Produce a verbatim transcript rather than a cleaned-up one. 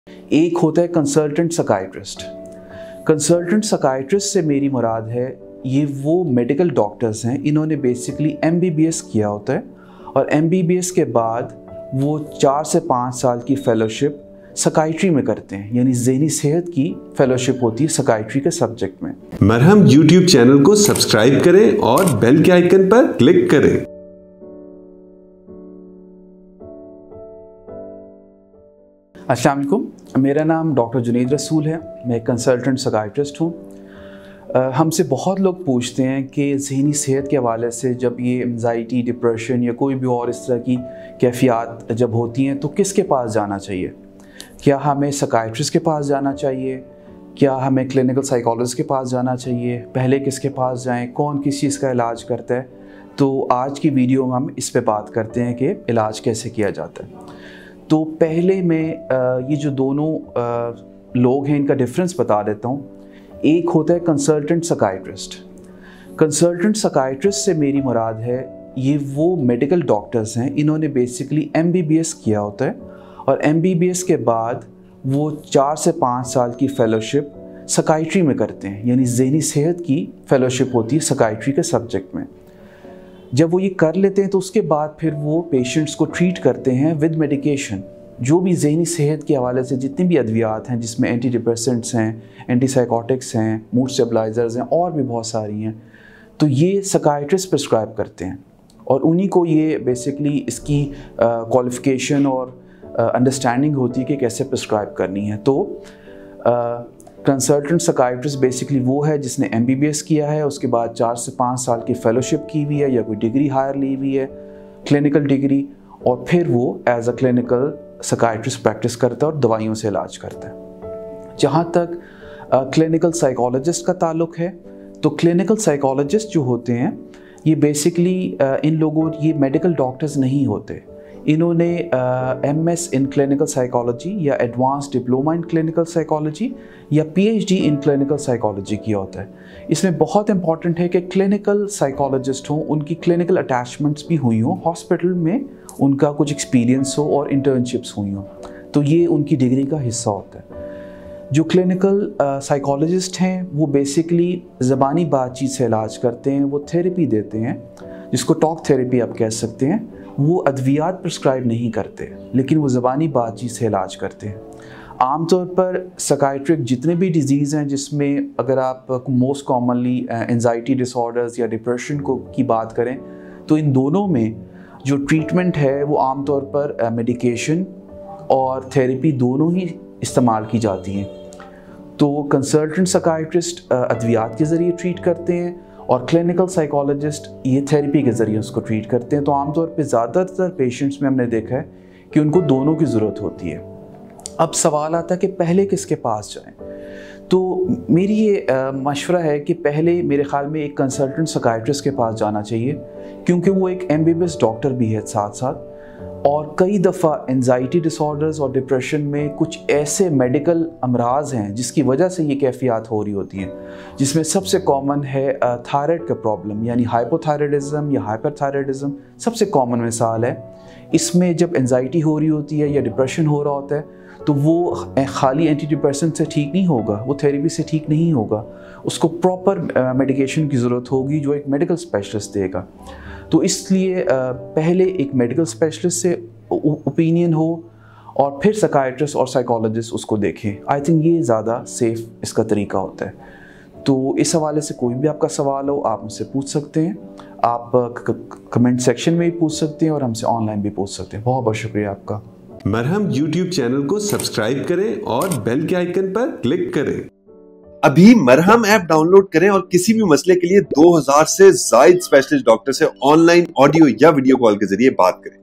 एक होता है कंसल्टेंट साइकियाट्रिस्ट। कंसल्टेंट साइकियाट्रिस्ट से मेरी मुराद है ये वो मेडिकल डॉक्टर्स हैं, इन्होंने बेसिकली एमबीबीएस किया होता है और एमबीबीएस के बाद वो चार से पाँच साल की फेलोशिप साइकियाट्री में करते हैं, यानी ज़हनी सेहत की फेलोशिप होती है साइकियाट्री के सब्जेक्ट में। मरहम यूट्यूब चैनल को सब्सक्राइब करें और बेल के आइकन पर क्लिक करें। अस्सलाम वालेकुम, मेरा नाम डॉक्टर जुनैद रसूल है, मैं एक कंसल्टेंट साइकियाट्रिस्ट हूँ। हमसे बहुत लोग पूछते हैं कि ज़हनी सेहत के हवाले से जब ये एंजाइटी, डिप्रेशन या कोई भी और इस तरह की कैफियत जब होती हैं तो किसके पास जाना चाहिए? क्या हमें साइकियाट्रिस्ट के पास जाना चाहिए? क्या हमें क्लिनिकल साइकोलॉजिस्ट के पास जाना चाहिए? पहले किसके पास जाएं? कौन किस चीज़ का इलाज करता है? तो आज की वीडियो में हम इस पे बात करते हैं कि इलाज कैसे किया जाता है। तो पहले मैं ये जो दोनों लोग हैं इनका डिफरेंस बता देता हूँ। एक होता है कंसल्टेंट साइकियाट्रिस्ट। कंसल्टेंट साइकियाट्रिस्ट से मेरी मुराद है ये वो मेडिकल डॉक्टर्स हैं, इन्होंने बेसिकली एमबीबीएस किया होता है और एमबीबीएस के बाद वो चार से पाँच साल की फेलोशिप साइकियाट्री में करते हैं, यानी ज़हनी सेहत की फेलोशिप होती है साइकियाट्री के सब्जेक्ट में। जब वो ये कर लेते हैं तो उसके बाद फिर वो पेशेंट्स को ट्रीट करते हैं विद मेडिकेशन। जो भी ज़हनी सेहत के हवाले से जितनी भी अद्वियात हैं, जिसमें एंटी डिप्रेसेंट्स हैं, एंटी साइकोटिक्स हैं, मूड स्टेबलाइजर्स हैं और भी बहुत सारी हैं, तो ये साइकियाट्रिस्ट प्रिस्क्राइब करते हैं और उन्हीं को ये बेसिकली इसकी क्वालिफ़िकेशन और अंडरस्टैंडिंग होती है कि कैसे प्रिस्क्राइब करनी है। तो कंसल्टेंट साइकियाट्रिस्ट बेसिकली वो है जिसने एमबीबीएस किया है, उसके बाद चार से पाँच साल की फेलोशिप की हुई है या कोई डिग्री हायर ली हुई है, क्लिनिकल डिग्री, और फिर वो as a clinical psychiatrist practice करता है और दवाइयों से इलाज करता है। जहाँ तक क्लिनिकल साइकोलॉजिस्ट का ताल्लुक है, तो क्लिनिकल साइकोलॉजिस्ट जो होते हैं ये बेसिकली इन लोगों ये मेडिकल डॉक्टर्स नहीं होते। इन्होंने M S in clinical psychology या advance diploma in clinical psychology या पीएचडी इन क्लिनिकल साइकोलॉजी किया होता है। इसमें बहुत इंपॉर्टेंट है कि क्लिनिकल साइकोलॉजिस्ट हों, उनकी क्लिनिकल अटैचमेंट्स भी हुई हों, हॉस्पिटल में उनका कुछ एक्सपीरियंस हो और इंटर्नशिप्स हुई हों, तो ये उनकी डिग्री का हिस्सा होता है। जो क्लिनिकल साइकोलॉजिस्ट हैं वो बेसिकली ज़बानी बातचीत से इलाज करते हैं, वो थेरेपी देते हैं, जिसको टॉक थेरेपी आप कह सकते हैं। वो अद्वियात प्रिस्क्राइब नहीं करते, लेकिन वो ज़बानी बातचीत से इलाज करते हैं। आमतौर पर साइकियाट्रिक जितने भी डिजीज़ हैं, जिसमें अगर आप मोस्ट कॉमनली एंजाइटी डिसऑर्डर्स या डिप्रेशन को की बात करें, तो इन दोनों में जो ट्रीटमेंट है वो आमतौर पर मेडिकेशन और थेरेपी दोनों ही इस्तेमाल की जाती हैं। तो कंसल्टेंट साइकियाट्रिस्ट अद्वियात के ज़रिए ट्रीट करते हैं और क्लिनिकल साइकोलॉजिस्ट ये थेरेपी के ज़रिए उसको ट्रीट करते हैं। तो आमतौर पे ज़्यादातर पेशेंट्स में हमने देखा है कि उनको दोनों की ज़रूरत होती है। अब सवाल आता है कि पहले किसके पास जाएं? तो मेरी ये मशवरा है कि पहले मेरे ख़्याल में एक कंसल्टेंट साइकियाट्रिस्ट के पास जाना चाहिए, क्योंकि वो एक एमबीबीएस डॉक्टर भी है साथ साथ, और कई दफ़ा एंजाइटी डिसऑर्डर्स और डिप्रेशन में कुछ ऐसे मेडिकल अमराज हैं जिसकी वजह से ये कैफियत हो रही होती हैं, जिसमें सबसे कॉमन है थायराइड का प्रॉब्लम, यानी हाइपोथायराइडिज्म या हाइपरथायराइडिज्म सबसे कॉमन मिसाल है। इसमें जब एंजाइटी हो रही होती है या डिप्रेशन हो रहा होता है तो वो खाली एंटी डिप्रेसेंट से ठीक नहीं होगा, वो थेरेपी से ठीक नहीं होगा, उसको प्रॉपर मेडिकेशन की ज़रूरत होगी जो एक मेडिकल स्पेशलिस्ट देगा। तो इसलिए पहले एक मेडिकल स्पेशलिस्ट से ओपिनियन हो और फिर साइकियाट्रिस्ट और साइकोलॉजिस्ट उसको देखें। आई थिंक ये ज़्यादा सेफ इसका तरीका होता है। तो इस हवाले से कोई भी आपका सवाल हो आप मुझसे पूछ सकते हैं, आप कमेंट सेक्शन में भी पूछ सकते हैं और हमसे ऑनलाइन भी पूछ सकते हैं। बहुत बहुत शुक्रिया आपका। मरहम यूट्यूब चैनल को सब्सक्राइब करें और बेल के आइकन पर क्लिक करें। अभी मरहम ऐप डाउनलोड करें और किसी भी मसले के लिए दो हज़ार से ज्यादा स्पेशलिस्ट डॉक्टर से ऑनलाइन ऑडियो या वीडियो कॉल के जरिए बात करें।